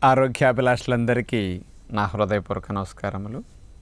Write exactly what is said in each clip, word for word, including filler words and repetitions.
ఆరోగ్యాభిలాషులందరికీ నా హృదయపూర్వక నమస్కారములు.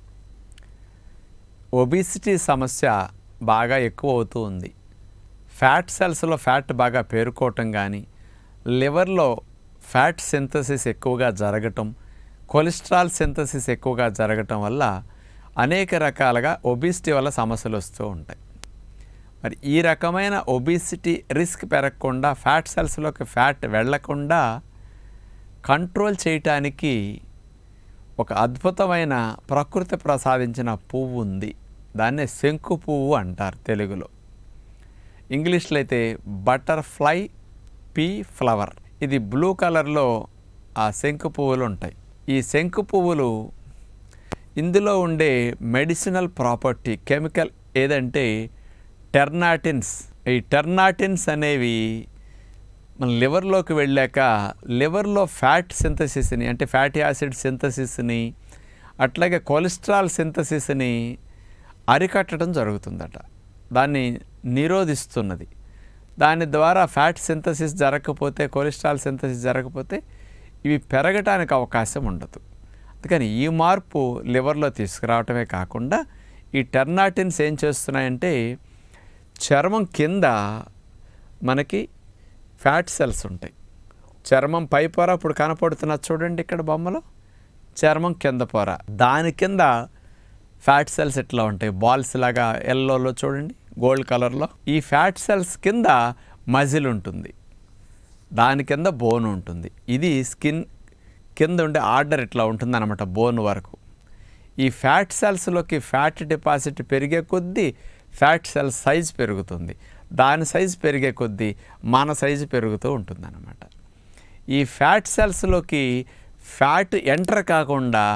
ఒబిసిటీ సమస్య బాగా ఎక్కువ అవుతూ ఉంది. ఫ్యాట్ సెల్స్లో ఫ్యాట్ బాగా పేరుకోవటం కానీ, లివర్లో ఫ్యాట్ సింథసిస్ ఎక్కువగా జరగటం, కొలెస్ట్రాల్ సింథసిస్ ఎక్కువగా జరగటం వల్ల అనేక రకాలుగా ఒబిసిటీ వల్ల సమస్యలు వస్తూ ఉంటాయి. మరి ఈ రకమైన ఒబిసిటీ రిస్క్ పెరగకుండా, ఫ్యాట్ సెల్స్లోకి ఫ్యాట్ వెళ్లకుండా కంట్రోల్ చేయటానికి ఒక అద్భుతమైన ప్రకృతి ప్రసాదించిన పువ్వు ఉంది. దాన్నే శంకు పువ్వు అంటారు తెలుగులో. ఇంగ్లీష్లో అయితే బటర్ఫ్లై పీ ఫ్లవర్. ఇది బ్లూ కలర్లో ఆ శంకు పువ్వులు ఉంటాయి. ఈ శంకు పువ్వులు ఇందులో ఉండే మెడిసినల్ ప్రాపర్టీ కెమికల్ ఏదంటే టెర్నాటిన్స్. ఈ టెర్నాటిన్స్ అనేవి మన లివర్లోకి వెళ్ళాక లివర్లో ఫ్యాట్ సింథసిస్ని అంటే ఫ్యాటీ యాసిడ్ సింథసిస్ని అట్లాగే కొలెస్ట్రాల్ సింథసిస్ని అరికట్టడం జరుగుతుందట. దాన్ని నిరోధిస్తున్నది. దాని ద్వారా ఫ్యాట్ సింథసిస్ జరగకపోతే, కొలెస్ట్రాల్ సింథసిస్ జరగకపోతే ఇవి పెరగటానికి అవకాశం ఉండదు. అందుకని ఈ మార్పు లివర్లో తీసుకురావటమే కాకుండా ఈ టెర్నాటిన్స్ ఏం చేస్తున్నాయంటే చర్మం కింద మనకి ఫ్యాట్ సెల్స్ ఉంటాయి. చర్మం పై పొర ఇప్పుడు కనపడుతున్నది చూడండి ఇక్కడ బొమ్మలో, చర్మం కింద పొర, దాని కింద ఫ్యాట్ సెల్స్ ఎట్లా ఉంటాయి బాల్స్ లాగా ఎల్లోలో చూడండి గోల్డ్ కలర్లో. ఈ ఫ్యాట్ సెల్స్ కింద మజిల్ ఉంటుంది, దాని కింద బోన్ ఉంటుంది. ఇది స్కిన్ కింద ఉండే ఆర్డర్ ఇట్లా ఉంటుంది అన్నమాట బోన్ వరకు. ఈ ఫ్యాట్ సెల్స్లోకి ఫ్యాట్ డిపాజిట్ పెరిగే కొద్దీ ఫ్యాట్ సెల్ సైజ్ పెరుగుతుంది. దాని సైజు పెరిగే కొద్దీ మన సైజు పెరుగుతూ ఉంటుందన్నమాట. ఈ ఫ్యాట్ సెల్స్లోకి ఫ్యాట్ ఎంటర్ కాకుండా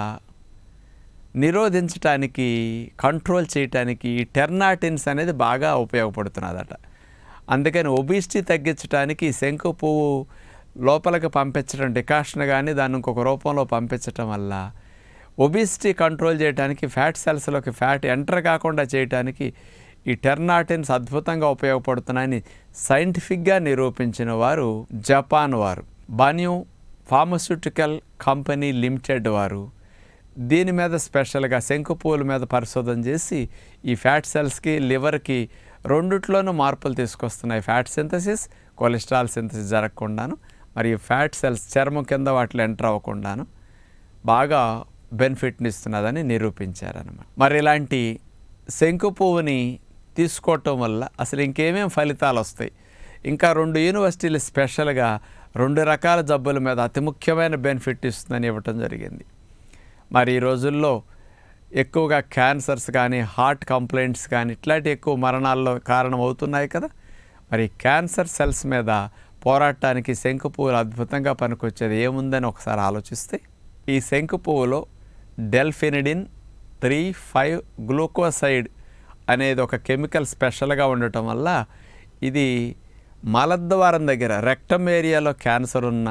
నిరోధించడానికి, కంట్రోల్ చేయటానికి ఈ టెర్నాటిన్స్ అనేది బాగా ఉపయోగపడుతున్నదట. అందుకని ఒబిసిటీ తగ్గించడానికి శంకు పువ్వు లోపలికి పంపించడం, డికాషన్ కానీ దాన్ని ఇంకొక రూపంలో పంపించడం వల్ల ఒబిసిటీ కంట్రోల్ చేయడానికి, ఫ్యాట్ సెల్స్లోకి ఫ్యాట్ ఎంటర్ కాకుండా చేయడానికి ఈ టెర్నాటిన్స్ అద్భుతంగా ఉపయోగపడుతున్నాయని సైంటిఫిక్గా నిరూపించిన వారు జపాన్ వారు, బాన్యూ ఫార్మస్యూటికల్ కంపెనీ లిమిటెడ్ వారు. దీని మీద స్పెషల్గా శంకు పువ్వుల మీద పరిశోధన చేసి ఈ ఫ్యాట్ సెల్స్కి, లివర్కి రెండిట్లోనూ మార్పులు తీసుకొస్తున్నాయి. ఫ్యాట్ సింథసిస్, కొలెస్ట్రాల్ సింథసిస్ జరగకుండాను, మరియు ఫ్యాట్ సెల్స్ చర్మం కింద వాటిలో ఎంటర్ అవ్వకుండాను బాగా బెనిఫిట్ని ఇస్తున్నదని నిరూపించారన్నమాట. మరి ఇలాంటి శంకు పువ్వుని తీసుకోవటం వల్ల అసలు ఇంకేమేం ఫలితాలు వస్తాయి, ఇంకా రెండు యూనివర్సిటీలు స్పెషల్గా రెండు రకాల జబ్బుల మీద అతి ముఖ్యమైన బెనిఫిట్ ఇస్తుందని ఇవ్వటం జరిగింది. మరి ఈ రోజుల్లో ఎక్కువగా క్యాన్సర్స్ కానీ, హార్ట్ కంప్లైంట్స్ కానీ ఇట్లాంటి ఎక్కువ మరణాల్లో కారణం అవుతున్నాయి కదా. మరి క్యాన్సర్ సెల్స్ మీద పోరాటానికి శంకు పువ్వులు అద్భుతంగా పనికొచ్చేది ఏముందని ఒకసారి ఆలోచిస్తే, ఈ శంకు పువ్వులో డెల్ఫినిడిన్ త్రీ ఫైవ్ గ్లూకోసైడ్ అనేది ఒక కెమికల్ స్పెషల్గా ఉండటం వల్ల ఇది మలద్వారం దగ్గర రెక్టమ్ ఏరియాలో క్యాన్సర్ ఉన్నా,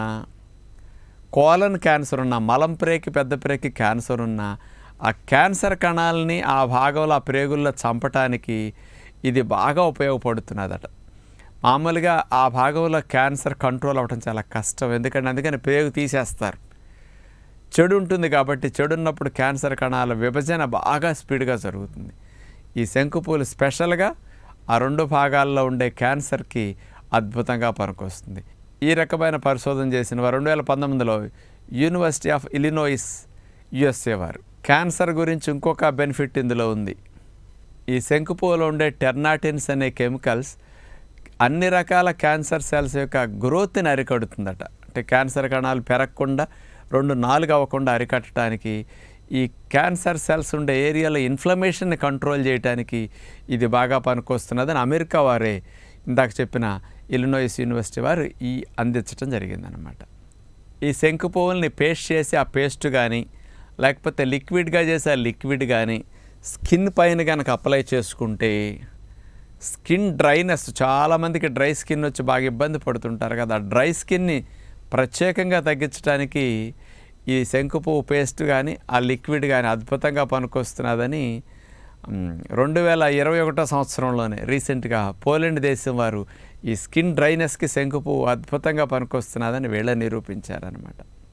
కోలన్ క్యాన్సర్ ఉన్నా, మలం ప్రేకి పెద్ద ప్రేకి క్యాన్సర్ ఉన్నా ఆ క్యాన్సర్ కణాలని ఆ భాగంలో ఆ ప్రేగుల్లో చంపటానికి ఇది బాగా ఉపయోగపడుతున్నదట. మామూలుగా ఆ భాగంలో క్యాన్సర్ కంట్రోల్ అవ్వడం చాలా కష్టం, ఎందుకంటే అందుకని ప్రేగు తీసేస్తారు. చెడు ఉంటుంది కాబట్టి చెడు ఉన్నప్పుడు క్యాన్సర్ కణాల విభజన బాగా స్పీడ్గా జరుగుతుంది. ఈ శంకు పువ్వులు స్పెషల్గా ఆ రెండు భాగాల్లో ఉండే క్యాన్సర్కి అద్భుతంగా పనికొస్తుంది. ఈ రకమైన పరిశోధన చేసిన వారు రెండు వేల పంతొమ్మిదిలో యూనివర్సిటీ ఆఫ్ ఇలినాయిస్ యుఎస్ఏ వారు. క్యాన్సర్ గురించి ఇంకొక బెనిఫిట్ ఇందులో ఉంది. ఈ శంకు పువ్వులో ఉండే టెర్నాటిన్స్ అనే కెమికల్స్ అన్ని రకాల క్యాన్సర్ సెల్స్ యొక్క గ్రోత్ని అరికడుతుందట. అంటే క్యాన్సర్ కణాలు పెరగకుండా, రెండు నాలుగు అవ్వకుండా అరికట్టడానికి, ఈ క్యాన్సర్ సెల్స్ ఉండే ఏరియాలో ఇన్ఫ్లమేషన్ని కంట్రోల్ చేయడానికి ఇది బాగా పనికొస్తున్నదని అమెరికా వారే ఇందాక చెప్పిన ఇలినాయిస్ యూనివర్సిటీ వారు ఈ అందించడం జరిగిందనమాట. ఈ శంకు పువ్వుల్ని పేస్ట్ చేసి ఆ పేస్ట్ కానీ, లేకపోతే లిక్విడ్గా చేసి ఆ లిక్విడ్ కానీ స్కిన్ పైన కనుక అప్లై చేసుకుంటే స్కిన్ డ్రైనెస్, చాలామందికి డ్రై స్కిన్ వచ్చి బాగా ఇబ్బంది పడుతుంటారు కదా, ఆ డ్రై స్కిన్ని ప్రత్యేకంగా తగ్గించడానికి ఈ శంకు పువ్వు పేస్ట్ కానీ ఆ లిక్విడ్ కానీ అద్భుతంగా పనికొస్తున్నదని రెండు వేల ఇరవై ఒకటో సంవత్సరంలోనే రీసెంట్గా పోలాండ్ దేశం వారు ఈ స్కిన్ డ్రైనెస్కి శంకు పువ్వు అద్భుతంగా పనికొస్తున్నదని వీళ్ళ నిరూపించారనమాట.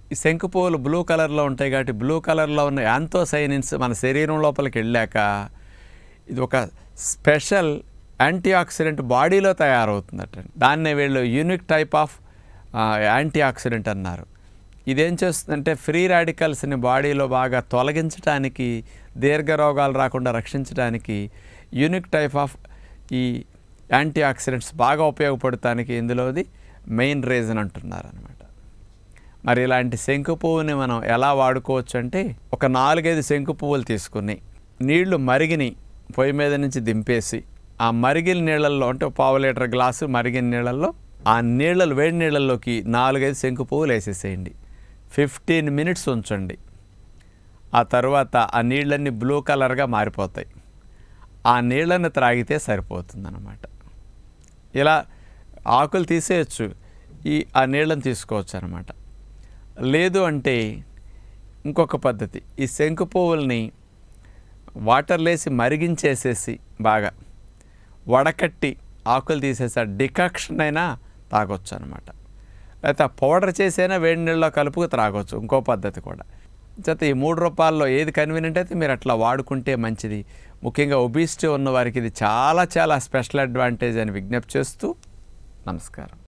ఈ శంకు పువ్వులు బ్లూ కలర్లో ఉంటాయి కాబట్టి బ్లూ కలర్లో ఉన్న యాంథోసైనిన్స్ మన శరీరం లోపలికి వెళ్ళాక ఇది ఒక స్పెషల్ యాంటీ ఆక్సిడెంట్ బాడీలో తయారవుతుందట. దాన్నే వీళ్ళు unique type of antioxidant అన్నారు. ఇదేం చేస్తుందంటే ఫ్రీ రాడికల్స్ని బాడీలో బాగా తొలగించడానికి, దీర్ఘ రోగాలు రాకుండా రక్షించడానికి యూనిక్ టైప్ ఆఫ్ ఈ యాంటీ ఆక్సిడెంట్స్ బాగా ఉపయోగపడటానికి ఇందులోది మెయిన్ రీజన్ అంటున్నారు అనమాట. మరి ఇలాంటి శంకు పువ్వుని మనం ఎలా వాడుకోవచ్చు అంటే, ఒక నాలుగైదు శంకు పువ్వులు తీసుకుని నీళ్లు మరిగిని పొయ్యి మీద నుంచి దింపేసి ఆ మరిగిన నీళ్ళల్లో అంటే పావు లీటర్ గ్లాసు మరిగిన నీళ్ళల్లో ఆ నీళ్ళలు వేడి నీళ్ళల్లోకి నాలుగైదు శంకు పువ్వులు వేసేసేయండి. ఫిఫ్టీన్ మినిట్స్ ఉంచండి. ఆ తర్వాత ఆ నీళ్ళన్నీ బ్లూ కలర్గా మారిపోతాయి. ఆ నీళ్ళని త్రాగితే సరిపోతుందన్నమాట. ఇలా ఆకులు తీసేయచ్చు, ఈ ఆ నీళ్ళని తీసుకోవచ్చు అనమాట. లేదు అంటే ఇంకొక పద్ధతి, ఈ శంకు పువ్వుల్ని వాటర్లో వేసి మరిగించేసేసి బాగా వడకట్టి ఆకులు తీసేసి డికాక్షన్ అయినా తాగొచ్చు అనమాట. లేకపోతే పౌడర్ చేసైనా వేడి నీళ్ళలో కలుపుకు త్రాగొచ్చు, ఇంకో పద్ధతి కూడా. చేత ఈ మూడు రూపాయల్లో ఏది కన్వీనియంట్ అయితే మీరు అట్లా వాడుకుంటే మంచిది. ముఖ్యంగా ఒబిసిటీ ఉన్న వారికి ఇది చాలా చాలా స్పెషల్ అడ్వాంటేజ్ అని విజ్ఞప్తి చేస్తూ నమస్కారం.